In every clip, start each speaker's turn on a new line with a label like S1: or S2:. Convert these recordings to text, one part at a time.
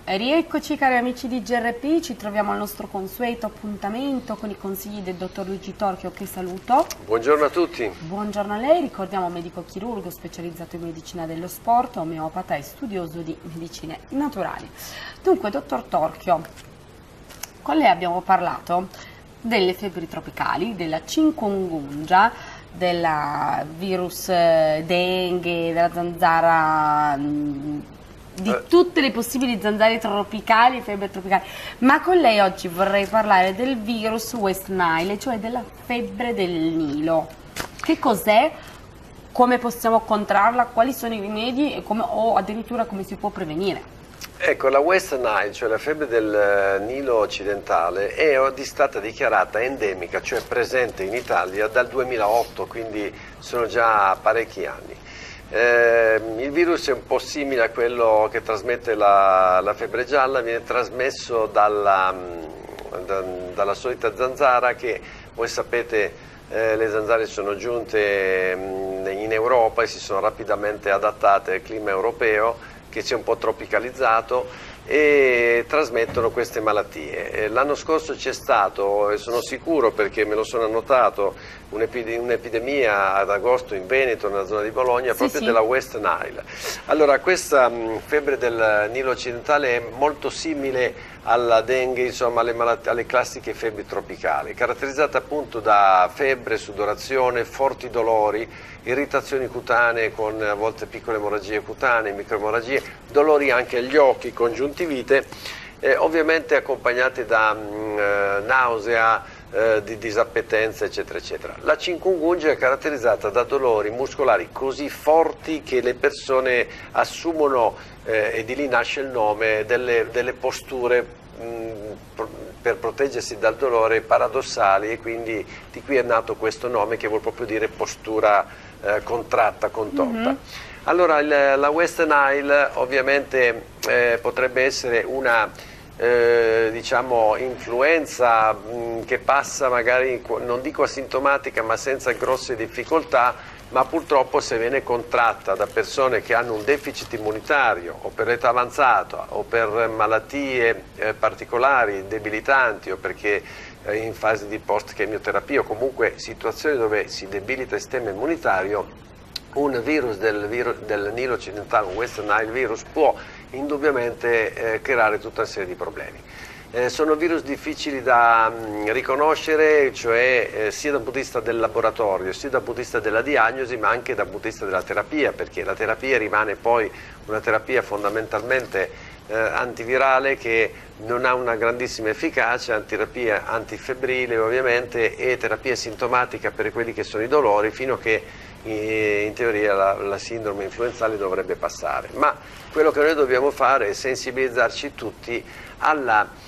S1: Rieccoci cari amici di GRP, ci troviamo al nostro consueto appuntamento con i consigli del dottor Luigi Torchio, che saluto.
S2: Buongiorno a tutti.
S1: Buongiorno a lei, ricordiamo medico chirurgo specializzato in medicina dello sport, omeopata e studioso di medicine naturali. Dunque dottor Torchio, con lei abbiamo parlato delle febbri tropicali, della chikungunya, del virus dengue, della zanzara, di tutte le possibili zanzare tropicali, febbre tropicali, ma con lei oggi vorrei parlare del virus West Nile, cioè della febbre del Nilo. Che cos'è? Come possiamo contrarla? Quali sono i rimedi e o addirittura come si può prevenire?
S2: Ecco, la West Nile, cioè la febbre del Nilo occidentale, è stata dichiarata endemica, cioè presente in Italia dal 2008, quindi sono già parecchi anni. Il virus è un po' simile a quello che trasmette la febbre gialla, viene trasmesso dalla solita zanzara che, voi sapete, le zanzare sono giunte in Europa e si sono rapidamente adattate al clima europeo, che si è un po' tropicalizzato, e trasmettono queste malattie. L'anno scorso c'è stato, e sono sicuro perché me lo sono annotato, un'epidemia ad agosto in Veneto, nella zona di Bologna, proprio della West Nile. Allora, questa febbre del Nilo occidentale è molto simile alla dengue, insomma alle classiche febbri tropicali, caratterizzata appunto da febbre, sudorazione, forti dolori, irritazioni cutanee con a volte piccole emorragie cutanee, microemorragie, dolori anche agli occhi, congiuntivite, ovviamente accompagnati da nausea, di disappetenza, eccetera eccetera. La chikungunya è caratterizzata da dolori muscolari così forti che le persone assumono, e di lì nasce il nome, delle posture per proteggersi dal dolore paradossali, e quindi di qui è nato questo nome che vuol proprio dire postura contratta, contorta. Allora la West Nile ovviamente potrebbe essere una diciamo influenza che passa magari, non dico asintomatica, ma senza grosse difficoltà, ma purtroppo se viene contratta da persone che hanno un deficit immunitario o per età avanzata o per malattie particolari, debilitanti, o perché in fase di post-chemioterapia o comunque situazioni dove si debilita il sistema immunitario, un virus del Nilo occidentale, un West Nile virus, può indubbiamente creare tutta una serie di problemi. Sono virus difficili da riconoscere, cioè sia dal punto di vista del laboratorio, sia dal punto di vista della diagnosi, ma anche dal punto di vista della terapia, perché la terapia rimane poi una terapia fondamentalmente antivirale che non ha una grandissima efficacia, terapia antifebbrile ovviamente, e terapia sintomatica per quelli che sono i dolori, fino a che in teoria la sindrome influenzale dovrebbe passare. Ma quello che noi dobbiamo fare è sensibilizzarci tutti alla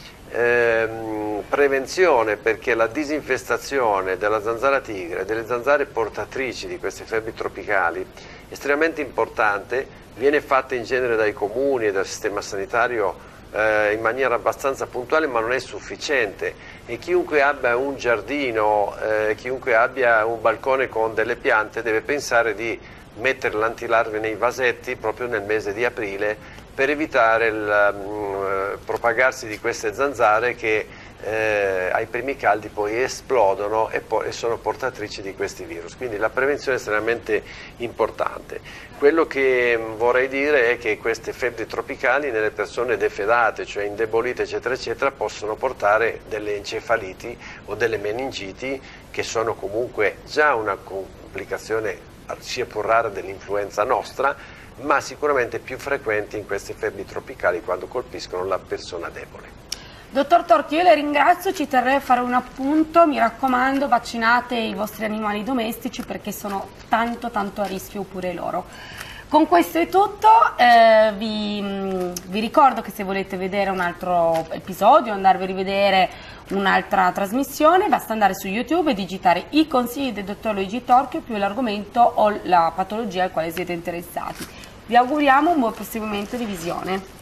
S2: prevenzione, perché la disinfestazione della zanzara tigre, delle zanzare portatrici di queste febbri tropicali, è estremamente importante, viene fatta in genere dai comuni e dal sistema sanitario in maniera abbastanza puntuale, ma non è sufficiente, e chiunque abbia un giardino, chiunque abbia un balcone con delle piante, deve pensare di mettere l'antilarve nei vasetti proprio nel mese di aprile, per evitare il propagarsi di queste zanzare che ai primi caldi poi esplodono e sono portatrici di questi virus. Quindi la prevenzione è estremamente importante. Quello che vorrei dire è che queste febbri tropicali nelle persone defedate, cioè indebolite eccetera eccetera, possono portare delle encefaliti o delle meningiti, che sono comunque già una complicazione sia pur rara dell'influenza nostra, ma sicuramente più frequenti in queste febbri tropicali quando colpiscono la persona debole.
S1: Dottor Torchio, io le ringrazio, ci terrei a fare un appunto, mi raccomando, vaccinate i vostri animali domestici perché sono tanto a rischio pure loro. Con questo è tutto, vi ricordo che se volete vedere un altro episodio, andarvi a rivedere un'altra trasmissione, basta andare su YouTube e digitare i consigli del dottor Luigi Torchio più l'argomento o la patologia al quale siete interessati. Vi auguriamo un buon proseguimento di visione.